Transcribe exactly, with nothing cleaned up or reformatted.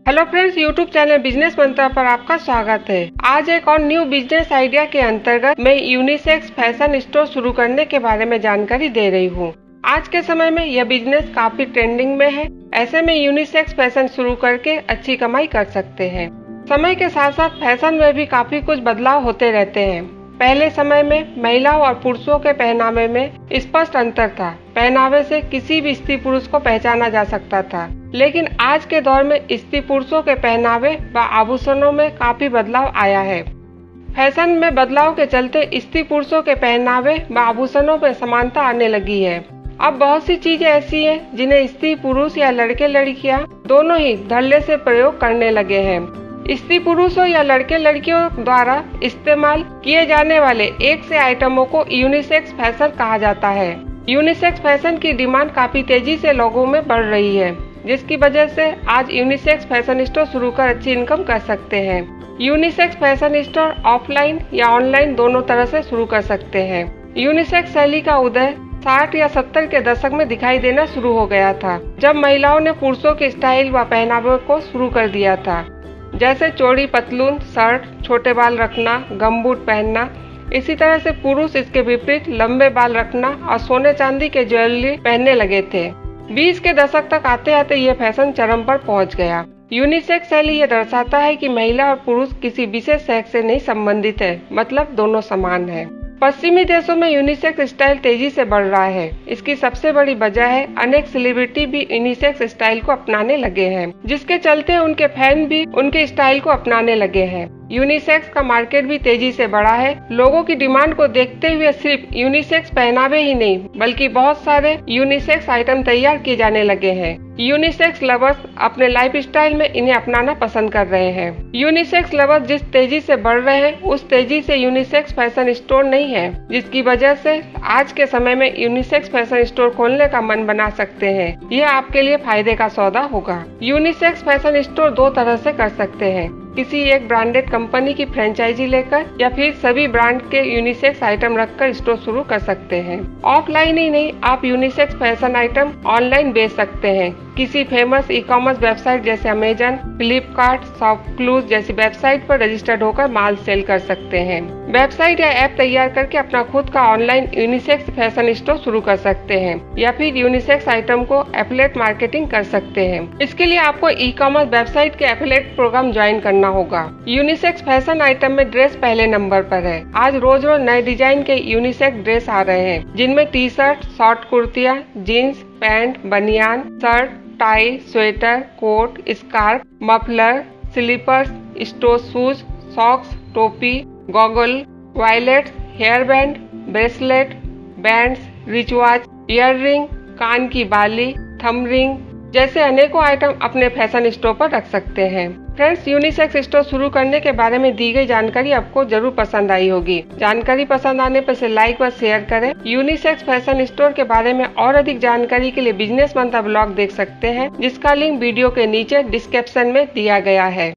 Hello friends, YouTube channel business Mantra पर आपका स्वागत है। आज एक और न्यू बिजनेस आइडिया के अंतर्गत मैं यूनिसेक्स फैशन स्टोर शुरू करने के बारे में जानकारी दे रही हूँ। आज के समय में यह बिजनेस काफी ट्रेंडिंग में है। ऐसे में यूनिसेक्स फैशन शुरू करके अच्छी कमाई कर सकते हैं। समय के साथ साथ फैशन में भी काफी कुछ बदलाव होते रहते हैं। पहले समय में महिलाओं और पुरुषों के पहनावे में स्पष्ट अंतर था। पहनावे से किसी भी स्त्री पुरुष को पहचाना जा सकता था, लेकिन आज के दौर में स्त्री पुरुषों के पहनावे व आभूषणों में काफी बदलाव आया है। फैशन में बदलाव के चलते स्त्री पुरुषों के पहनावे व आभूषणों में समानता आने लगी है। अब बहुत सी चीजें ऐसी हैं जिन्हें स्त्री पुरुष या लड़के लड़कियां दोनों ही धड़ल्ले से प्रयोग करने लगे हैं। स्त्री पुरुषों या लड़के लड़कियों द्वारा इस्तेमाल किए जाने वाले एक से आइटमों को यूनिसेक्स फैशन कहा जाता है। यूनिसेक्स फैशन की डिमांड काफी तेजी से लोगों में बढ़ रही है, जिसकी वजह से आज यूनिसेक्स फैशन स्टोर शुरू कर अच्छी इनकम कर सकते हैं। यूनिसेक्स फैशन स्टोर ऑफलाइन या ऑनलाइन दोनों तरह से शुरू कर सकते हैं। यूनिसेक्स शैली का उदय साठ या सत्तर के दशक में दिखाई देना शुरू हो गया था, जब महिलाओं ने पुरुषों के स्टाइल व पहनावे को शुरू कर दिया था, जैसे चौड़ी पतलून, शर्ट, छोटे बाल रखना, गमबूट पहनना। इसी तरह से पुरुष इसके विपरीत लंबे बाल रखना और सोने चांदी के ज्वेलरी पहनने लगे थे। बीस के दशक तक आते आते ये फैशन चरम पर पहुंच गया। यूनिसेक्स शैली ये दर्शाता है कि महिला और पुरुष किसी विशेष सेक्स से नहीं संबंधित है, मतलब दोनों समान है। पश्चिमी देशों में यूनिसेक्स स्टाइल तेजी से बढ़ रहा है। इसकी सबसे बड़ी वजह है अनेक सेलिब्रिटी भी यूनिसेक्स स्टाइल को अपनाने लगे हैं, जिसके चलते उनके फैन भी उनके स्टाइल को अपनाने लगे हैं। यूनिसेक्स का मार्केट भी तेजी से बढ़ा है। लोगों की डिमांड को देखते हुए सिर्फ यूनिसेक्स पहनावे ही नहीं, बल्कि बहुत सारे यूनिसेक्स आइटम तैयार किए जाने लगे हैं। यूनिसेक्स लवर्स अपने लाइफ स्टाइल में इन्हें अपनाना पसंद कर रहे हैं। यूनिसेक्स लवर्स जिस तेजी से बढ़ रहे हैं, उस तेजी से यूनिसेक्स फैशन स्टोर नहीं है, जिसकी वजह से आज के समय में यूनिसेक्स फैशन स्टोर खोलने का मन बना सकते हैं। यह आपके लिए फायदे का सौदा होगा। यूनिसेक्स फैशन स्टोर दो तरह से कर सकते हैं, किसी एक ब्रांडेड कंपनी की फ्रेंचाइजी लेकर या फिर सभी ब्रांड के यूनिसेक्स आइटम रखकर स्टोर शुरू कर सकते हैं। ऑफलाइन ही नहीं, आप यूनिसेक्स फैशन आइटम ऑनलाइन बेच सकते हैं। किसी फेमस ई कॉमर्स वेबसाइट जैसे अमेजन, फ्लिपकार्ट, शॉपक्लूज जैसी वेबसाइट पर रजिस्टर्ड होकर माल सेल कर सकते हैं। वेबसाइट या ऐप तैयार करके अपना खुद का ऑनलाइन यूनिसेक्स फैशन स्टोर शुरू कर सकते हैं, या फिर यूनिसेक्स आइटम को एफिलिएट मार्केटिंग कर सकते हैं। इसके लिए आपको ई कॉमर्स वेबसाइट के एफिलिएट प्रोग्राम ज्वाइन करना होगा। यूनिसेक्स फैशन आइटम में ड्रेस पहले नंबर पर है। आज रोज रोज नए डिजाइन के यूनिसेक्स ड्रेस आ रहे हैं, जिनमें टी शर्ट, शॉर्ट कुर्तियाँ, जीन्स, पैंट, बनियान, shirt, tie, sweater, coat, scarf, muffler, slippers, store shoes, socks, टोपी, goggle, wallets, hair band, bracelet, bands, wrist watch, ear ring, कान की बाली, थंब रिंग जैसे अनेकों आइटम अपने फैशन स्टोर पर रख सकते हैं। फ्रेंड्स, यूनिसेक्स स्टोर शुरू करने के बारे में दी गई जानकारी आपको जरूर पसंद आई होगी। जानकारी पसंद आने पर इसे लाइक व शेयर करें। यूनिसेक्स फैशन स्टोर के बारे में और अधिक जानकारी के लिए बिजनेस मंत्रा ब्लॉग देख सकते हैं, जिसका लिंक वीडियो के नीचे डिस्क्रिप्शन में दिया गया है।